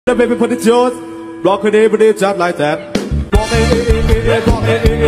The baby put the juice, block it, just like that. Walk it, walk it,